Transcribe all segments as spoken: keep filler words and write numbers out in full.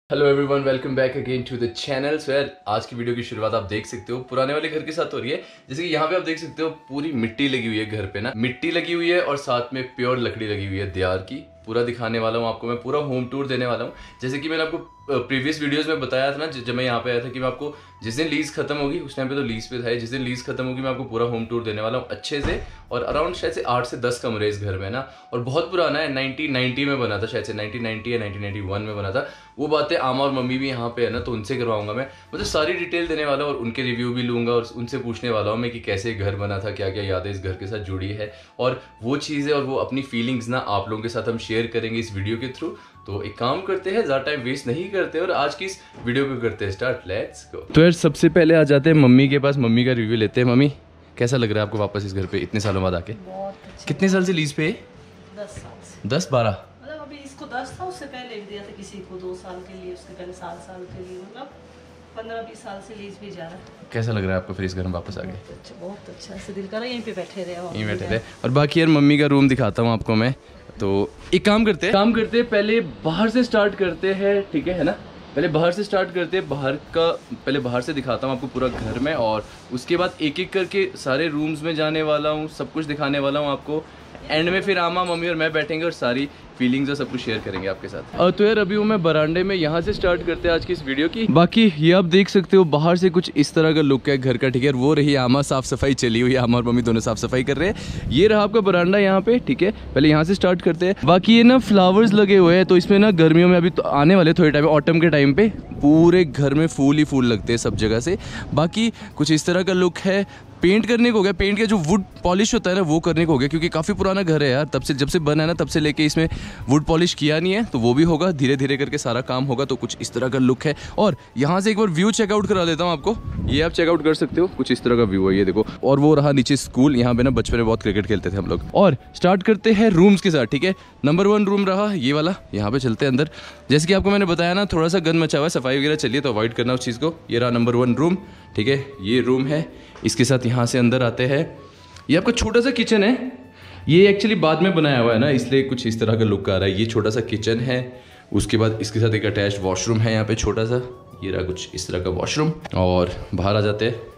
Hello everyone, welcome back again to the channel. So यार, आज की वीडियो की शुरुआत आप देख सकते हो पुराने वाले घर के साथ हो रही है। जैसे कि यहाँ पे आप देख सकते हो पूरी मिट्टी लगी हुई है घर पे ना, मिट्टी लगी हुई है और साथ में प्योर लकड़ी लगी हुई है देयार की। पूरा दिखाने वाला हूँ आपको, मैं पूरा होम टूर देने वाला हूँ। जैसे कि मैंने आपको प्रीवियस वीडियोस में बताया था ना, जब मैं यहाँ पे आया था कि मैं आपको जिस दिन लीज खत्म होगी, उस टाइम पे तो लीज पे था, जिस दिन लीज खत्म होगी मैं आपको पूरा होम टूर देने वाला हूँ अच्छे से। और अराउंड शायद से आठ से दस कमरे इस घर में ना, और बहुत पुराना है, नाइनटीन नाइंटी में बना था, शायद से नाइनटीन नाइंटी या नाइनटीन नाइंटी वन में बना था। वो बातें आमा और मम्मी भी यहाँ पे है ना, तो उनसे करवाऊंगा मैं, मतलब सारी डिटेल देने वाला हूँ और उनके रिव्यू भी लूंगा और उनसे पूछने वाला हूँ मैं कि कैसे घर बना था, क्या क्या यादें इस घर के साथ जुड़ी है और वो चीज़ें और वो अपनी फीलिंग्स ना आप लोगों के साथ हम शेयर करेंगे इस वीडियो के थ्रू। तो एक काम करते हैं, ज़्यादा टाइम वेस्ट नहीं करते और आज की इस वीडियो को करते हैं स्टार्ट। Let's go. तो यार सबसे पहले आ जाते हैं मम्मी के पास, मम्मी का रिव्यू लेते हैं। मम्मी, कैसा लग रहा है आपको वापस इस घर पे इतने सालों बाद आके? अच्छा। कितने साल से लीज पे? दस साल से। दस बारह मतलब अभी इसको दस था, उससे पहले भी दिया था किसी को दो साल के लिए, उसके पहले सात साल के लिए, मतलब पंद्रह बीस साल से लीज भी जा रहा है। कैसा लग रहा है आपको फिर इस घर में वापस आके? बहुत अच्छा, बहुत अच्छा, ऐसे दिल कर रहा है यहीं पे बैठे रहे यहीं बैठे रहे। और बाकी यार मम्मी का रूम दिखाता हूँ आपको मैं। तो एक काम करते हैं काम करते हैं पहले बाहर से स्टार्ट करते हैं, ठीक है है ना? पहले बाहर से स्टार्ट करते हैं, बाहर का पहले बाहर से दिखाता हूँ आपको पूरा घर में, और उसके बाद एक एक करके सारे रूम्स में जाने वाला हूँ, सब कुछ दिखाने वाला हूँ आपको। एंड में फिर आमा, मम्मी और मैं बैठेंगे और सारी फीलिंग्स और सब कुछ शेयर करेंगे आपके साथ। और तो यार अभी हूँ मैं बरांडे में, यहाँ से स्टार्ट करते हैं आज की इस वीडियो की। बाकी ये आप देख सकते हो बाहर से कुछ इस तरह का लुक है घर का, ठीक है? वो रही आमा, साफ सफाई चली हुई है, आमा और मम्मी दोनों साफ सफाई कर रहे हैं। ये रहा आपका बरांडा यहाँ पे, ठीक है? पहले यहाँ से स्टार्ट करते हैं। बाकी ये ना फ्लावर्स लगे हुए हैं, तो इसमें ना गर्मियों में अभी तो आने वाले थोड़े टाइम, ऑटम के टाइम पे पूरे घर में फूल ही फूल लगते हैं सब जगह से। बाकी कुछ इस तरह का लुक है। पेंट करने को हो गया, पेंट का जो वुड पॉलिश होता है ना वो करने को हो गया, क्योंकि काफ़ी पुराना घर है यार, तब से जब से बना है ना तब से लेके इसमें वुड पॉलिश किया नहीं है, तो वो भी होगा, धीरे धीरे करके सारा काम होगा। तो कुछ इस तरह का लुक है। और यहाँ से एक बार व्यू चेकआउट करा देता हूँ आपको, ये आप चेकआउट कर सकते हो, कुछ इस तरह का व्यू है ये देखो। और वो रहा नीचे स्कूल, यहाँ पे ना बचपन में बहुत क्रिकेट खेलते थे हम लोग। और स्टार्ट करते हैं रूम्स के साथ, ठीक है? नंबर वन रूम रहा ये वाला, यहाँ पे चलते हैं अंदर। जैसे कि आपको मैंने बताया ना, थोड़ा सा गंद मचा हुआ है, सफाई वगैरह चलिए तो अवॉइड करना उस चीज़ को। ये रहा नंबर वन रूम, ठीक है? ये रूम है, इसके साथ यहाँ से अंदर आते हैं। ये आपका छोटा सा किचन है, ये एक्चुअली बाद में बनाया हुआ है ना, इसलिए कुछ इस तरह का लुक आ रहा है। ये छोटा सा किचन है, उसके बाद इसके साथ एक अटैच वॉशरूम है यहाँ पे छोटा सा, ये रहा कुछ इस तरह का वॉशरूम। और बाहर आ जाते हैं,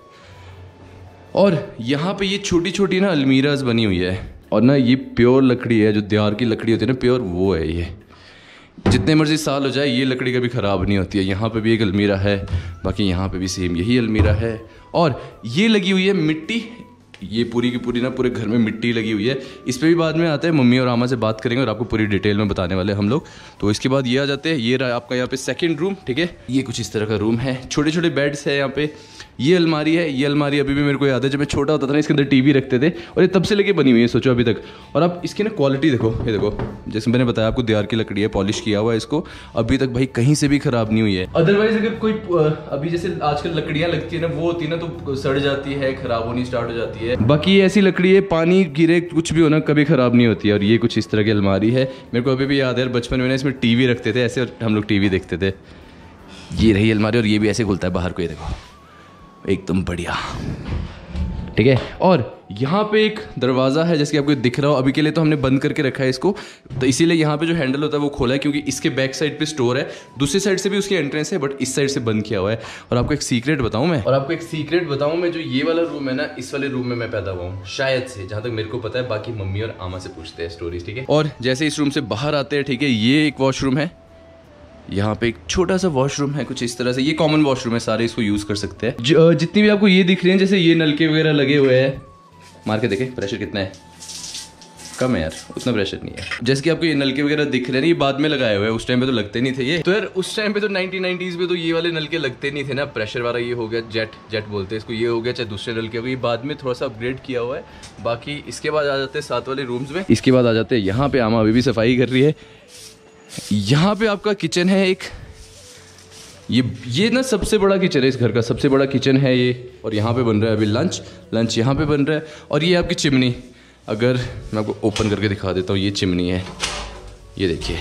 और यहाँ पे ये छोटी छोटी ना अलमीराज बनी हुई है, और ना ये प्योर लकड़ी है, जो देयार की लकड़ी होती है ना प्योर, वो है ये। जितने मर्जी साल हो जाए ये लकड़ी कभी ख़राब नहीं होती है। यहाँ पे भी एक अलमीरा है, बाकी यहाँ पे भी सेम यही अलमीरा है। और ये लगी हुई है मिट्टी, ये पूरी की पूरी ना पूरे घर में मिट्टी लगी हुई है। इस पे भी बाद में आते हैं, मम्मी और आमा से बात करेंगे और आपको पूरी डिटेल में बताने वाले हैं हम लोग। तो इसके बाद ये आ जाते हैं, ये रहा आपका यहाँ पे सेकंड रूम, ठीक है? ये कुछ इस तरह का रूम है, छोटे छोटे बेड्स है यहाँ पे। ये अलमारी है, ये अलमारी अभी भी मेरे को याद है, जब मैं छोटा होता था ना इसके अंदर टीवी रखते थे, और ये तब से लेके बनी हुई है, सोचो अभी तक। और आप इसकी ना क्वालिटी देखो, ये देखो, जैसे मैंने बताया आपको देयार की लकड़ी है, पॉलिश किया हुआ है इसको, अभी तक भाई कहीं से भी खराब नहीं हुई है। अदरवाइज अगर कोई अभी जैसे आजकल लकड़ियाँ लगती है ना, वो होती है ना तो सड़ जाती है, खराब होनी स्टार्ट हो जाती है। बाकी ये ऐसी लकड़ी है, पानी गिरे कुछ भी हो ना कभी खराब नहीं होती है। और ये कुछ इस तरह की अलमारी है, मेरे को अभी भी याद है बचपन में ना इसमें टीवी रखते थे ऐसे, और हम लोग टीवी देखते थे। ये रही अलमारी, और ये भी ऐसे खुलता है बाहर को, ये देखो एकदम बढ़िया, ठीक है? और यहाँ पे एक दरवाज़ा है, जैसे कि आपको दिख रहा हो। अभी के लिए तो हमने बंद करके रखा है इसको, तो इसीलिए यहाँ पे जो हैंडल होता है वो खोला है, क्योंकि इसके बैक साइड पे स्टोर है, दूसरी साइड से भी उसकी एंट्रेंस है, बट इस साइड से बंद किया हुआ है। और आपको एक सीक्रेट बताऊँ मैं और आपको एक सीक्रेट बताऊँ मैं जो ये वाला रूम है ना, इस वाले रूम में मैं पैदा हुआ हूँ शायद से, जहाँ तक मेरे को पता है। बाकी मम्मी और आमा से पूछते हैं स्टोरीज, ठीक है? और जैसे इस रूम से बाहर आते हैं, ठीक है, ये एक वॉशरूम है, यहाँ पे एक छोटा सा वॉशरूम है कुछ इस तरह से। ये कॉमन वॉशरूम है, सारे इसको यूज़ कर सकते हैं। जितनी भी आपको ये दिख रही हैं, जैसे ये नलके वगैरह लगे हुए हैं, मार के देखें प्रेशर कितना है, कम है यार, उतना प्रेशर नहीं है। जैसे कि आपको ये नलके वगैरह दिख रहे हैं, ये बाद में लगाए हुए हैं, उस टाइम पे तो लगते नहीं थे ये। तो यार उस टाइम पे तो नाइनटीन नाइंटीज़ में तो ये वाले नलके लगते नहीं थे ना, प्रेशर वाला ये हो गया, जेट जेट बोलते हैं इसको, ये हो गया, चाहे दूसरे नलके हो गए, ये बाद में थोड़ा सा अपग्रेड किया हुआ है। बाकी इसके बाद आ जाते हैं साथ वाले रूम्स में। इसके बाद आ जाते हैं यहाँ पे, आमा अभी भी सफाई कर रही है। यहाँ पे आपका किचन है एक, ये ये ना सबसे बड़ा किचन है इस घर का, सबसे बड़ा किचन है ये। और यहाँ पे बन रहा है अभी लंच, लंच यहाँ पे बन रहा है। और ये आपकी चिमनी, अगर मैं आपको ओपन करके दिखा देता हूँ, ये चिमनी है, ये देखिए,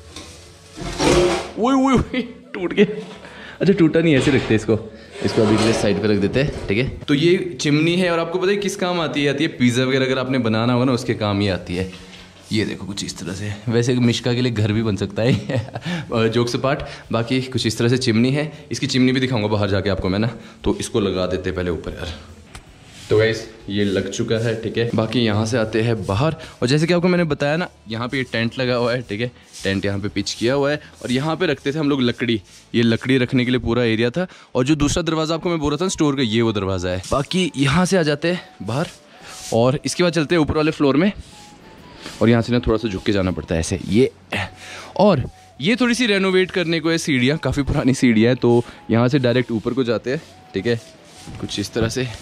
वो वो टूट गया। अच्छा टूटा नहीं, ऐसे रखते हैं इसको, इसको अभी के लिए साइड पे रख देते हैं, ठीक है? तो ये चिमनी है, और आपको पता है किस काम आती है? आती है पिज़्ज़ा वगैरह अगर आपने बनाना होगा ना, उसके काम ही आती है। ये देखो कुछ इस तरह से, वैसे मिश्का के लिए घर भी बन सकता है जोक से पार्ट। बाकी कुछ इस तरह से चिमनी है, इसकी चिमनी भी दिखाऊंगा बाहर जाके आपको मैं ना, तो इसको लगा देते पहले ऊपर यार। तो गाइस ये लग चुका है, ठीक है। बाकी यहाँ से आते हैं बाहर, और जैसे कि आपको मैंने बताया ना, यहाँ पे ये टेंट लगा हुआ है, ठीक है। टेंट यहाँ पे पिच किया हुआ है, और यहाँ पे रखते थे हम लोग लकड़ी, ये लकड़ी रखने के लिए पूरा एरिया था। और जो दूसरा दरवाज़ा आपको मैं बोल रहा था स्टोर का, ये वो दरवाज़ा है। बाकी यहाँ से आ जाते हैं बाहर, और इसके बाद चलते हैं ऊपर वाले फ्लोर में, और यहाँ से ना थोड़ा सा झुक के जाना पड़ता है ऐसे ये। और ये थोड़ी सी रेनोवेट करने को है सीढ़ियाँ, काफ़ी पुरानी सीढ़ियाँ है, तो यहाँ से डायरेक्ट ऊपर को जाते हैं, ठीक है। कुछ इस तरह से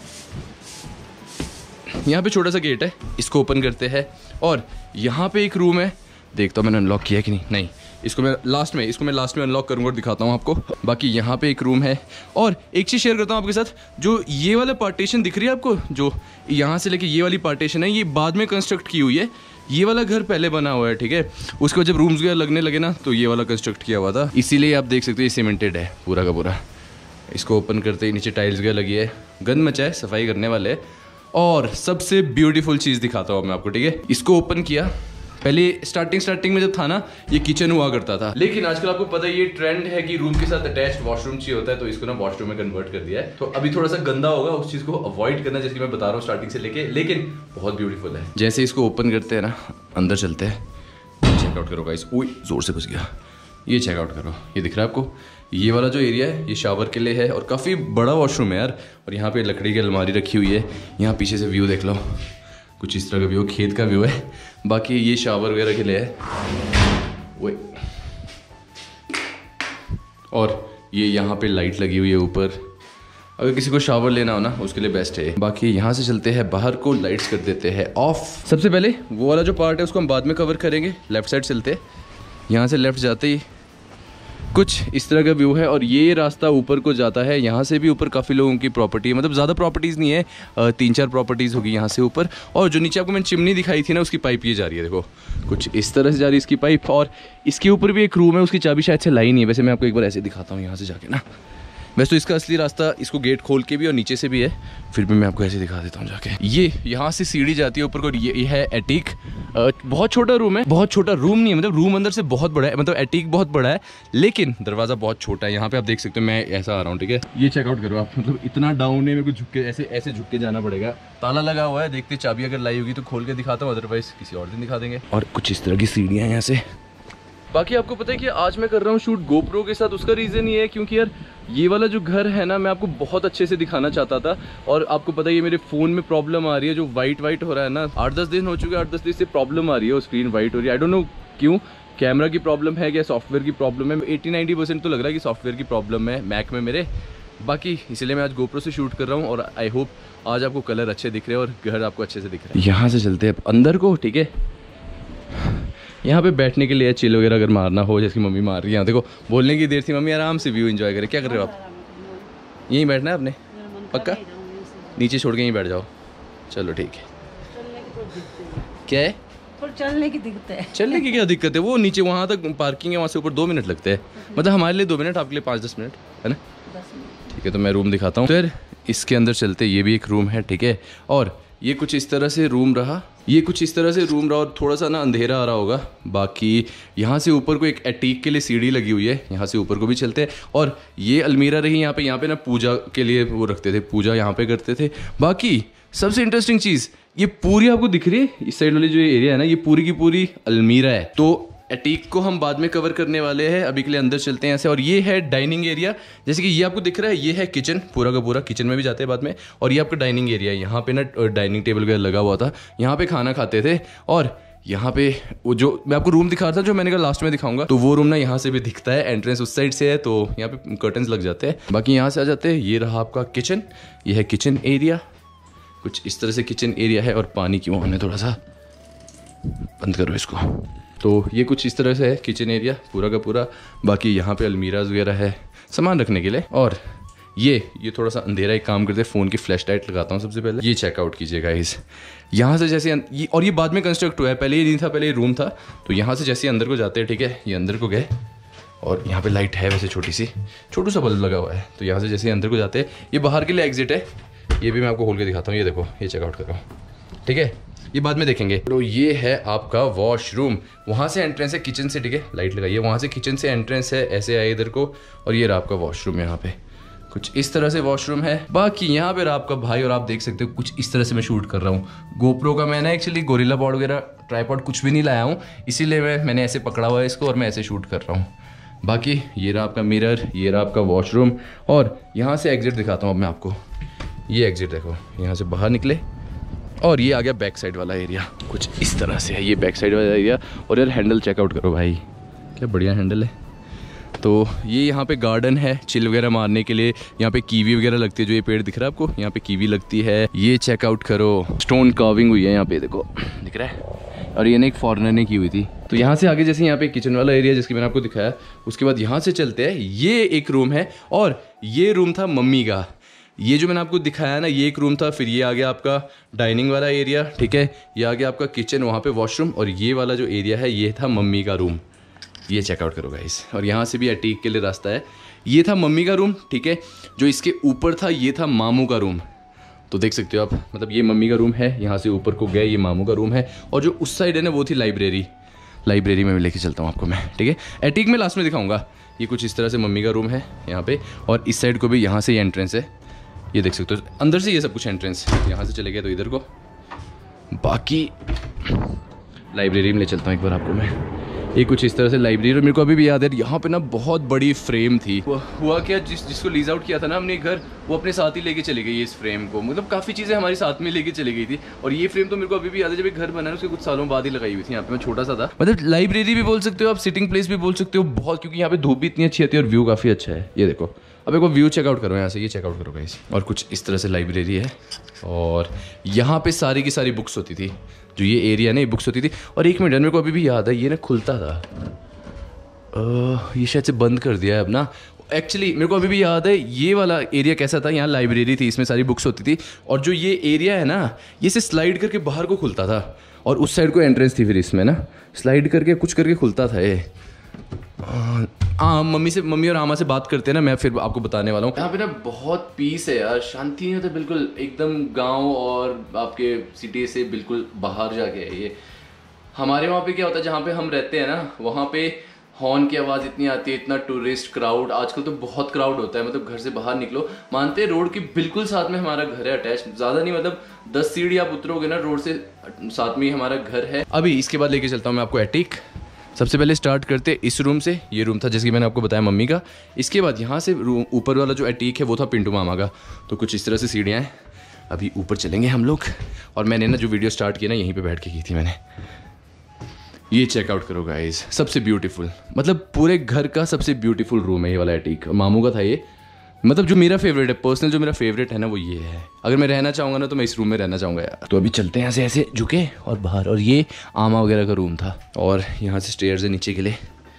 यहाँ पे छोटा सा गेट है, इसको ओपन करते हैं, और यहाँ पे एक रूम है। देखता हूँ मैंने अनलॉक किया कि नहीं, नहीं इसको मैं लास्ट में इसको मैं लास्ट में अनलॉक करूँगा और दिखाता हूँ आपको। बाकी यहाँ पे एक रूम है, और एक चीज़ शेयर करता हूँ आपके साथ, जो ये वाला पार्टीशन दिख रही है आपको, जो यहाँ से लेके ये वाली पार्टीशन है, ये बाद में कंस्ट्रक्ट की हुई है। ये वाला घर पहले बना हुआ है, ठीक है। उसके बाद जब रूम्स वगैरह लगने लगे ना, तो ये वाला कंस्ट्रक्ट किया हुआ था, इसीलिए आप देख सकते हो ये सीमेंटेड है पूरा का पूरा। इसको ओपन करते ही नीचे टाइल्स वगैरह लगी है, गंद मचा है, सफाई करने वाले। और सबसे ब्यूटीफुल चीज़ दिखाता हूँ मैं आपको, ठीक है। इसको ओपन किया, पहले स्टार्टिंग स्टार्टिंग में जब था ना, ये किचन हुआ करता था, लेकिन आजकल आपको पता है ये ट्रेंड है कि रूम के साथ अटैच्ड वॉशरूम चाहिए होता है, तो इसको ना वॉशरूम में कन्वर्ट कर दिया है। तो अभी थोड़ा सा गंदा होगा, उस चीज़ को अवॉइड करना, जैसे मैं बता रहा हूँ स्टार्टिंग से लेके, लेकिन बहुत ब्यूटीफुल है। जैसे इसको ओपन करते हैं ना, अंदर चलते हैं, चेकआउट करो गाइस। ओए जोर से बच गया, ये चेकआउट करो, ये दिख रहा है आपको, ये वाला जो एरिया है ये शावर के लिए है, और काफ़ी बड़ा वॉशरूम है यार। और यहाँ पे लकड़ी की अलमारी रखी हुई है, यहाँ पीछे से व्यू देख लो, कुछ इस तरह का व्यू, खेत का व्यू है। बाकी ये शावर वगैरह के लिए है, वो और ये यहाँ पे लाइट लगी हुई है ऊपर, अगर किसी को शावर लेना हो ना उसके लिए बेस्ट है। बाकी यहाँ से चलते हैं बाहर को, लाइट्स कर देते हैं ऑफ। सबसे पहले वो वाला जो पार्ट है उसको हम बाद में कवर करेंगे। लेफ्ट साइड चलते हैं, यहाँ से लेफ्ट जाते ही कुछ इस तरह का व्यू है, और ये रास्ता ऊपर को जाता है। यहाँ से भी ऊपर काफ़ी लोगों की प्रॉपर्टी है, मतलब ज़्यादा प्रॉपर्टीज़ नहीं है, तीन चार प्रॉपर्टीज़ होगी यहाँ से ऊपर। और जो नीचे आपको मैंने चिमनी दिखाई थी ना, उसकी पाइप ये जा रही है, देखो कुछ इस तरह से जा रही है इसकी पाइप। और इसके ऊपर भी एक रूम है, उसकी चाबी शायद से लाई नहीं है, वैसे मैं आपको एक बार ऐसे दिखाता हूँ यहाँ से जाके ना। वैसे तो इसका असली रास्ता इसको गेट खोल के भी और नीचे से भी है, फिर भी मैं आपको ऐसे दिखा देता हूँ जाके। ये यहाँ से सीढ़ी जाती है ऊपर को, ये, ये है एटीक। बहुत छोटा रूम है, बहुत छोटा रूम नहीं है, मतलब रूम अंदर से बहुत बड़ा है, मतलब एटीक बहुत बड़ा है, लेकिन दरवाज़ा बहुत छोटा है। यहाँ पे आप देख सकते हो, मैं ऐसा आ रहा हूँ, ठीक है। ये चेकआउट करो आप, मतलब इतना डाउन है, मेरे को झुक के ऐसे ऐसे झुक के जाना पड़ेगा। ताला लगा हुआ है, देखते चाबी अगर लाई होगी तो खोल के दिखाता हूँ, अदरवाइज किसी और दिन दिखा देंगे। और कुछ इस तरह की सीढ़ियाँ यहाँ से। बाकी आपको पता है कि आज मैं कर रहा हूँ शूट गोप्रो के साथ, उसका रीज़न ये है क्योंकि यार ये वाला जो घर है ना, मैं आपको बहुत अच्छे से दिखाना चाहता था, और आपको पता है ये मेरे फ़ोन में प्रॉब्लम आ रही है, जो वाइट वाइट हो रहा है ना, आठ दस दिन हो चुके हैं, आठ दस दिन से प्रॉब्लम आ रही है, वो स्क्रीन वाइट हो रही है। आई डोंट नो क्यों, कैमरा की प्रॉब्लम है क्या, सॉफ्टवेयर की प्रॉब्लम है। एट्टी नाइन्टी परसेंट तो लग रहा है कि सॉफ्टवेयर की प्रॉब्लम है मैक में मेरे। बाकी इसलिए मैं आज गोप्रो से शूट कर रहा हूँ, और आई होप आज आपको कलर अच्छे दिख रहे हैं और घर आपको अच्छे से दिख रहा है। यहाँ से चलते हैं अंदर को, ठीक है। यहाँ पे बैठने के लिए चिल वगैरह अगर मारना हो, जैसे मम्मी मार रही है, यहाँ देखो बोलने की देर थी, मम्मी आराम से व्यू एंजॉय करें। क्या कर रहे हो आप? यहीं बैठना है आपने? पक्का? नीचे छोड़ के यहीं बैठ जाओ, चलो ठीक है। क्या है? चलने की दिक्कत है। चलने की क्या दिक्कत है, वो नीचे वहाँ तक पार्किंग है, वहाँ से ऊपर दो मिनट लगते हैं, मतलब हमारे लिए दो मिनट, आपके लिए पाँच दस मिनट है ना। ठीक है, तो मैं रूम दिखाता हूँ फिर इसके अंदर चलते। ये भी एक रूम है, ठीक है। और ये कुछ इस तरह से रूम रहा, ये कुछ इस तरह से रूम रहा, और थोड़ा सा ना अंधेरा आ रहा होगा। बाकी यहाँ से ऊपर को एक एटीक के लिए सीढ़ी लगी हुई है, यहाँ से ऊपर को भी चलते हैं। और ये अलमीरा रही यहाँ पे, यहाँ पे ना पूजा के लिए वो रखते थे, पूजा यहाँ पे करते थे। बाकी सबसे इंटरेस्टिंग चीज़, ये पूरी आपको दिख रही है, इस साइड वाली जो एरिया है ना, ये पूरी की पूरी अलमीरा है। तो एटीक को हम बाद में कवर करने वाले हैं, अभी के लिए अंदर चलते हैं ऐसे। और ये है डाइनिंग एरिया, जैसे कि ये आपको दिख रहा है, ये है किचन, पूरा का पूरा किचन में भी जाते हैं बाद में। और ये आपका डाइनिंग एरिया है, यहाँ पे ना डाइनिंग टेबल वगैरह लगा हुआ था, यहाँ पे खाना खाते थे। और यहाँ पे वो जो मैं आपको रूम दिखा रहा था, जो मैंने कहा लास्ट में दिखाऊंगा, तो वो रूम ना यहाँ से भी दिखता है, एंट्रेंस उस साइड से है, तो यहाँ पे कर्टन्स लग जाते हैं। बाकी यहाँ से आ जाते हैं, ये रहा आपका किचन, ये है किचन एरिया, कुछ इस तरह से किचन एरिया है। और पानी क्यों हमने थोड़ा सा बंद करो इसको, तो ये कुछ इस तरह से है किचन एरिया पूरा का पूरा। बाकी यहाँ पे अलमीराज वगैरह है सामान रखने के लिए। और ये ये थोड़ा सा अंधेरा, एक काम करते हैं, फ़ोन की फ्लैश लाइट लगाता हूँ सबसे पहले। ये चेकआउट कीजिएगा इस यहाँ से जैसे ये, और ये बाद में कंस्ट्रक्ट हुआ है, पहले ये नहीं था, पहले ये रूम था। तो यहाँ से जैसे अंदर को जाते हैं, ठीक है, ये अंदर को गए, और यहाँ पे लाइट है वैसे छोटी सी, छोटू सा बल्ब लगा हुआ है। तो यहाँ से जैसे अंदर को जाते हैं, ये बाहर के लिए एग्जिट है, ये भी मैं आपको खोल के दिखाता हूँ। ये देखो, ये चेकआउट कर रहा हूँ, ठीक है। ये बाद में देखेंगे। तो ये है आपका वॉशरूम, वहाँ से एंट्रेंस है किचन से, ठीक है लाइट लगाइए, वहाँ से किचन से एंट्रेंस है, ऐसे आए इधर को, और ये रहा आपका वॉशरूम। यहाँ पे कुछ इस तरह से वॉशरूम है। बाकी यहाँ पे रहा आपका भाई, और आप देख सकते हो कुछ इस तरह से मैं शूट कर रहा हूँ। गोप्रो का मैंने एक्चुअली गोरिल्ला पॉड वगैरह ट्राईपॉड कुछ भी नहीं लाया हूँ, इसीलिए मैं मैंने ऐसे पकड़ा हुआ है इसको और मैं ऐसे शूट कर रहा हूँ। बाकी ये रहा आपका मिरर, ये रहा आपका वॉशरूम, और यहाँ से एग्जिट दिखाता हूँ अब मैं आपको। ये एग्जिट देखो, यहाँ से बाहर निकले और ये आ गया बैक साइड वाला एरिया, कुछ इस तरह से है ये बैक साइड वाला एरिया। और यार हैंडल चेकआउट करो भाई, क्या बढ़िया हैंडल है। तो ये यहाँ पे गार्डन है चिल वगैरह मारने के लिए, यहाँ पे कीवी वगैरह लगती है, जो ये पेड़ दिख रहा है आपको, यहाँ पे कीवी लगती है। ये चेकआउट करो, स्टोन कार्विंग हुई है यहाँ पे, देखो दिख रहा है, और ये ना एक फॉरेनर ने की हुई थी। तो यहाँ से आगे जैसे यहाँ पे किचन वाला एरिया जिसकी मैंने आपको दिखाया, उसके बाद यहाँ से चलते हैं, ये एक रूम है, और ये रूम था मम्मी का। ये जो मैंने आपको दिखाया ना, ये एक रूम था। फिर ये आ गया आपका डाइनिंग वाला एरिया, ठीक है, ये आ गया आपका किचन, वहाँ पे वॉशरूम, और ये वाला जो एरिया है ये था मम्मी का रूम। ये चेकआउट करो गाइस, और यहाँ से भी अटीक के लिए रास्ता है। ये था मम्मी का रूम, ठीक है, जो इसके ऊपर था ये था मामू का रूम। तो देख सकते हो आप, मतलब ये मम्मी का रूम है, यहाँ से ऊपर को गए ये मामू का रूम है, और जो उस साइड है ना वो थी लाइब्रेरी। लाइब्रेरी में लेके चलता हूँ आपको मैं, ठीक है, एटीक में लास्ट में दिखाऊंगा। ये कुछ इस तरह से मम्मी का रूम है यहाँ पे, और इस साइड को भी यहाँ से ही एंट्रेंस है, ये देख सकते हो अंदर से ये सब कुछ एंट्रेंस। यहाँ से चले गए तो इधर को। बाकी लाइब्रेरी में ले चलता हूँ एक बार आपको मैं। ये कुछ इस तरह से लाइब्रेरी, और मेरे को अभी भी याद है यहाँ पे ना बहुत बड़ी फ्रेम थी। हुआ क्या, जिस जिसको लीज आउट किया था ना हमने घर, वो अपने साथ ही लेके चली गई इस फ्रेम को। मतलब काफ़ी चीज़ें हमारी साथ में लेके चली गई थी, और ये फ्रेम तो मेरे को अभी भी याद है, जब एक घर बना है उसके कुछ सालों बाद ही लगाई हुई थी। यहाँ पे मैं छोटा सा था, मतलब लाइब्रेरी भी बोल सकते हो आप, सिटिंग प्लेस भी बोल सकते हो बहुत, क्योंकि यहाँ पे धूप भी इतनी अच्छी आती है और व्यू काफ़ी अच्छा है। ये देखो, अब एक वो व्यू चेकआउट करो यहाँ से, ये चेकआउट करो गाइस। और कुछ इस तरह से लाइब्रेरी है, और यहाँ पे सारी की सारी बुक्स होती थी, जो ये एरिया है ना ये बुक्स होती थी। और एक मिनट मेरे को अभी भी याद है, ये ना खुलता था, ये शायद से बंद कर दिया है अब ना। एक्चुअली मेरे को अभी भी याद है ये वाला एरिया कैसा था, यहाँ लाइब्रेरी थी, इसमें सारी बुक्स होती थी, और जो ये एरिया है ना ये से स्लाइड करके बाहर को खुलता था, और उस साइड को एंट्रेंस थी, फिर इसमें ना स्लाइड करके कुछ करके खुलता था ये। हाँ, मम्मी से मम्मी और आमा से बात करते हैं ना, मैं फिर आपको बताने वाला हूँ। यहाँ पे ना बहुत पीस है यार, शांति नहीं होता बिल्कुल, एकदम गांव और आपके सिटी से बिल्कुल बाहर जाके है ये। हमारे वहाँ पे क्या होता है, जहाँ पे हम रहते हैं ना वहाँ पे हॉर्न की आवाज़ इतनी आती है, इतना टूरिस्ट क्राउड, आजकल तो बहुत क्राउड होता है, मतलब घर से बाहर निकलो, मानते हैं रोड के बिल्कुल साथ में हमारा घर है अटैच, ज़्यादा नहीं, मतलब दस सीढ़ी आप उतरोगे ना रोड से, साथ में ही हमारा घर है। अभी इसके बाद लेके चलता हूँ मैं आपको एटीक। सबसे पहले स्टार्ट करते इस रूम से, ये रूम था जैसे कि मैंने आपको बताया मम्मी का। इसके बाद यहाँ से रूम ऊपर वाला जो एटीक है वो था पिंटू मामा का। तो कुछ इस तरह से सीढ़ियाँ हैं, अभी ऊपर चलेंगे हम लोग। और मैंने ना जो वीडियो स्टार्ट की ना यहीं पे बैठ के की थी मैंने। ये चेकआउट करो गाइस, सबसे ब्यूटीफुल, मतलब पूरे घर का सबसे ब्यूटीफुल रूम है ये वाला एटीक। मामू का था ये, मतलब जो मेरा फेवरेट है, पर्सनल जो मेरा फेवरेट है ना वो ये है। अगर मैं रहना चाहूँगा ना तो मैं इस रूम में रहना चाहूँगा यार। तो अभी चलते हैं यहाँ से ऐसे झुके और बाहर, और ये आमा वगैरह का रूम था, और यहाँ से स्टेयर्स है नीचे के लिए।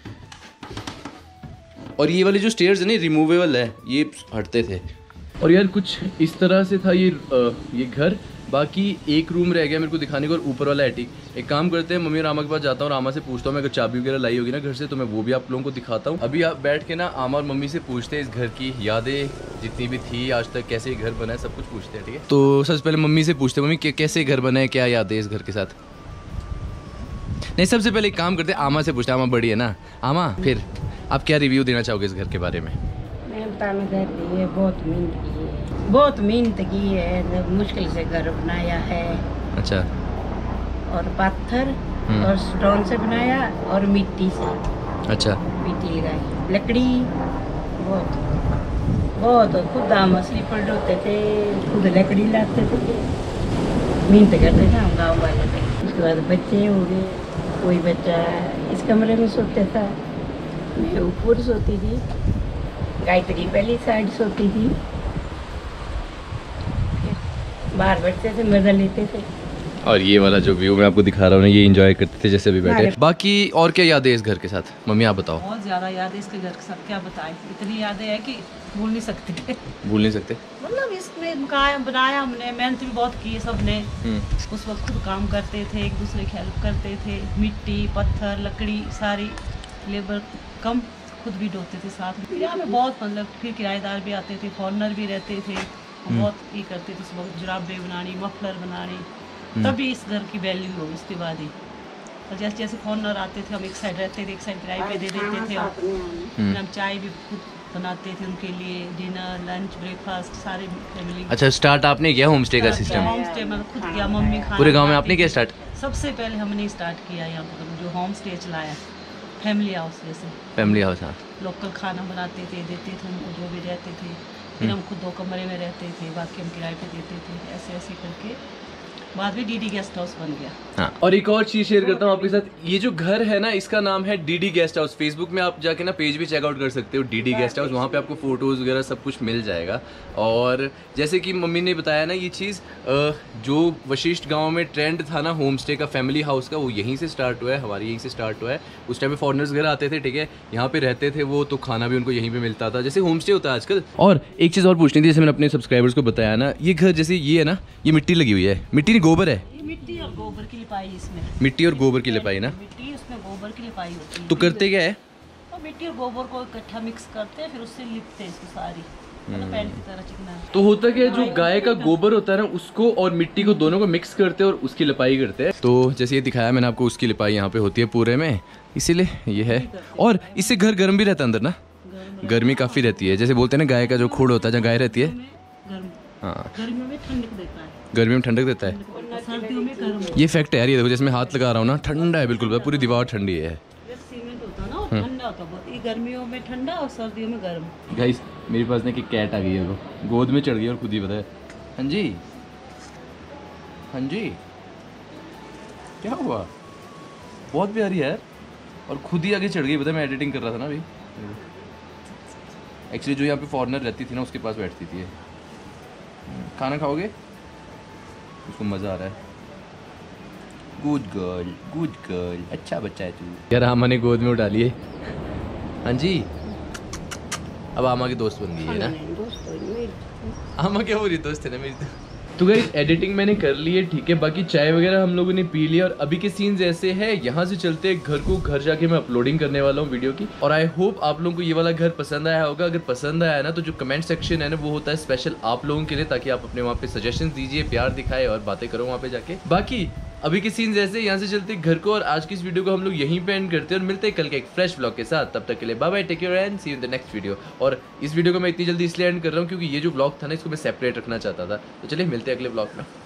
और ये वाले जो स्टेयर्स है ना रिमूवेबल है, ये हटते थे। और यार कुछ इस तरह से था ये आ, ये घर। बाकी एक रूम रह गया मेरे को दिखाने को, और ऊपर वाला एटीक। एक काम करते हैं, मम्मी और आमा के पास जाता हूँ और आमा से पूछता हूँ, मैं अगर चाबी वगैरह लाई होगी ना घर से तो मैं वो भी आप लोगों को दिखाता हूँ। अभी आप बैठ के ना आमा और मम्मी से पूछते हैं इस घर की यादें जितनी भी थी आज तक, कैसे घर बना है, सब कुछ पूछते हैं, ठीक है। तो सबसे पहले मम्मी से पूछते हैं, मम्मी कैसे घर बना है, क्या यादें इस घर के साथ। नहीं, सबसे पहले एक काम करते हैं, आमा से पूछते हैं, आमा बड़ी है ना। आमा, फिर आप क्या रिव्यू देना चाहोगे इस घर के बारे में। मैं बताना चाहती है, बहुत मेहनत की है, बहुत मेहनत की है, मुश्किल से घर बनाया है। अच्छा। और पत्थर और स्टोन से बनाया, और मिट्टी से। अच्छा। मिट्टी लगाई, लकड़ी बहुत बहुत खुद आम असली पड़ होते थे, खुद लकड़ी लाते थे, मेहनत करते थे हम गाँव वाले थे। उसके बाद बच्चे हो गए, कोई बच्चा इस कमरे में सोता था, मैं ऊपर सोती थी, गायत्री पहली साइड सोती थी, बाहर बैठते थे, मजा लेते थे। और ये वाला जो व्यू मैं आपको दिखा रहा हूँ ना, ये एंजॉय करते थे जैसे अभी बैठे। बाकी और क्या यादें इस घर के साथ, मम्मी आप बताओ। बहुत ज़्यादा यादें इसके घर के साथ, क्या बताएं, इतनी यादें हैं कि भूल नहीं सकते। भूल नहीं सकते, मतलब इसमें मकान बनाया हमने, मेहनत भी बहुत की है सबने। उस वक्त खुद काम करते थे, एक दूसरे की हेल्प करते थे, मिट्टी पत्थर लकड़ी सारी लेबर कम, खुद भी ढोते थे साथ में। यहाँ पे बहुत मतलब, फिर किराएदार भी आते थे, फॉरनर भी रहते थे, बहुत ये करते थे। उस वक्त जुराबे बनानी, मफलर बनानी, तभी इस घर की वैल्यू हो, उसके बाद ही। और जैसे जैसे फॉरनर आते थे, हम एक साइड रहते थे, एक साइड किराए पे दे देते थे, और फिर हम चाय भी खुद बनाते थे उनके लिए, डिनर लंच ब्रेकफास्ट सारे फैमिली। अच्छा, स्टार्ट आपने किया होम स्टे का सिस्टम? होम स्टे मैंने खुद किया, मम्मी खाना पूरे गांव में बनाती आपने किया थी। स्टार्ट? सबसे पहले हमने स्टार्ट किया यहाँ पर जो होम स्टे चलाया, फैमिली हाउस जैसे। फैमिली हाउस, हाँ। लोकल खाना बनाते थे, देते थे उनको जो भी रहते थे, फिर हम खुद दो कमरे में रहते थे, बाकी हम किराए पे देते थे, ऐसे ऐसे करके बाद में डीडी गेस्ट हाउस बन गया। हाँ। और एक और चीज शेयर करता हूँ आपके साथ, ये जो घर है ना, इसका नाम है डीडी गेस्ट हाउस। फेसबुक में आप जाके ना पेज भी चेकआउट कर सकते हो, डीडी गेस्ट हाउस। वहाँ पे आपको फोटोज वगैरह सब कुछ मिल जाएगा। और जैसे कि मम्मी ने बताया ना, ये चीज़ जो वशिष्ठ गांव में ट्रेंड था ना होम स्टे का, फैमिली हाउस का, वो यहीं से स्टार्ट हुआ है, हमारे यहीं से स्टार्ट हुआ है। उस टाइम पे फॉरनर्स वगैरह आते थे, ठीक है, यहाँ पे रहते थे वो, तो खाना भी उनको यहीं पे मिलता था, जैसे होम स्टे होता है आजकल। और एक चीज़ और पूछनी थी, जैसे मैंने अपने सब्सक्राइबर्स को बताया ना, ये घर जैसे ये है ना, ये मिट्टी लगी हुई है, मिट्टी नहीं गोबर है, मिट्टी और गोबर की लिपाई इसमें, मिट्टी और गोबर की लिपाई ना, मिट्टी उसमें गोबर की लिपाई होती है। तो करते क्या है, तो मिट्टी और गोबर को इकट्ठा मिक्स करते हैं, फिर उससे लिपते हैं इसको सारी, मतलब पैंट की तरह चिकना। तो होता क्या है, जो गाय का गोबर होता है ना, उसको और मिट्टी को दोनों को मिक्स करते हैं और उसकी लिपाई करते हैं। तो जैसे ये दिखाया मैंने आपको, उसकी लिपाई यहाँ पे होती है पूरे में, इसीलिए ये है। और इससे घर गर्म भी रहता है अंदर ना, गर्मी काफी रहती है। जैसे बोलते हैं ना, गाय का जो खूड़ होता है जहाँ गाय रहती है, हाँ, गर्मियों में ठंडक देता है, गर्मी में ठंडक देता है, सर्दियों में गर्म। ये फैक्ट है यार। ये देखो, जैसे मैं हाथ लगा रहा हूँ ना, ठंडा है बिल्कुल, पूरी दीवार ठंडी है। सीमेंट होता है ना, वो ठंडा होता है बहुत, ये गर्मियों में ठंडा और सर्दियों में गर्म। गाइस, मेरे पास ना कि कैट आ गई है, वो गोद में चढ़ गई और खुद ही बताया, हाँ जी हाँ जी क्या हुआ, बहुत प्यारी है यार, और खुद ही आगे चढ़ गई। पता है, मैं एडिटिंग कर रहा था ना अभी, एक्चुअली जो यहाँ पे फॉरनर रहती थी ना, उसके पास बैठती थी ये। खाना खाओगे, उसको मज़ा आ रहा है। गुड गर्ल, गुड गर्ल, अच्छा बच्चा है तू यार। आमा ने गोद में उठा लिए, हाँ जी, अब आमा की दोस्त बन गई है ना। आमा क्या हो रही दोस्त है ना मेरी। तो गाइस, एडिटिंग मैंने कर ली है, ठीक है, बाकी चाय वगैरह हम लोगों ने पी लिया। और अभी के सीन्स ऐसे हैं, यहाँ से चलते हैं घर को, घर जाके मैं अपलोडिंग करने वाला हूँ वीडियो की। और आई होप आप लोगों को ये वाला घर पसंद आया होगा। अगर पसंद आया ना, तो जो कमेंट सेक्शन है ना, वो होता है स्पेशल आप लोगों के लिए, ताकि आप अपने वहाँ पे सजेशन दीजिए, प्यार दिखाए और बातें करो वहाँ पे जाके। बाकी अभी के सीन्स ऐसे, यहाँ से चलते घर को, और आज की इस वीडियो को हम लोग यहीं पे एंड करते हैं, और मिलते हैं कल के एक फ्रेश व्लॉग के साथ। तब तक के लिए bye bye, take care and see you in the next video. और इस वीडियो को मैं इतनी जल्दी इसलिए एंड कर रहा हूँ क्योंकि ये जो व्लॉग था ना, इसको मैं सेपरेट रखना चाहता था। तो चलिए मिलते हैं अगले व्लॉग में।